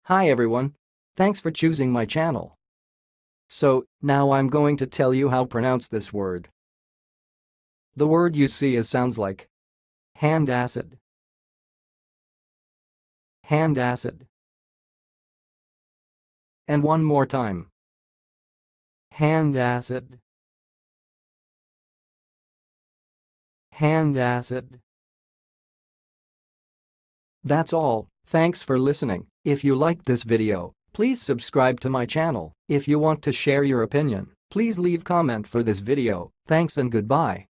Hi everyone. Thanks for choosing my channel. So, now I'm going to tell you how to pronounce this word. The word you see sounds like Handasyd. Handasyd. And one more time. Handasyd. Handasyd. That's all. Thanks for listening. If you liked this video, please subscribe to my channel. If you want to share your opinion, please leave comment for this video. Thanks and goodbye.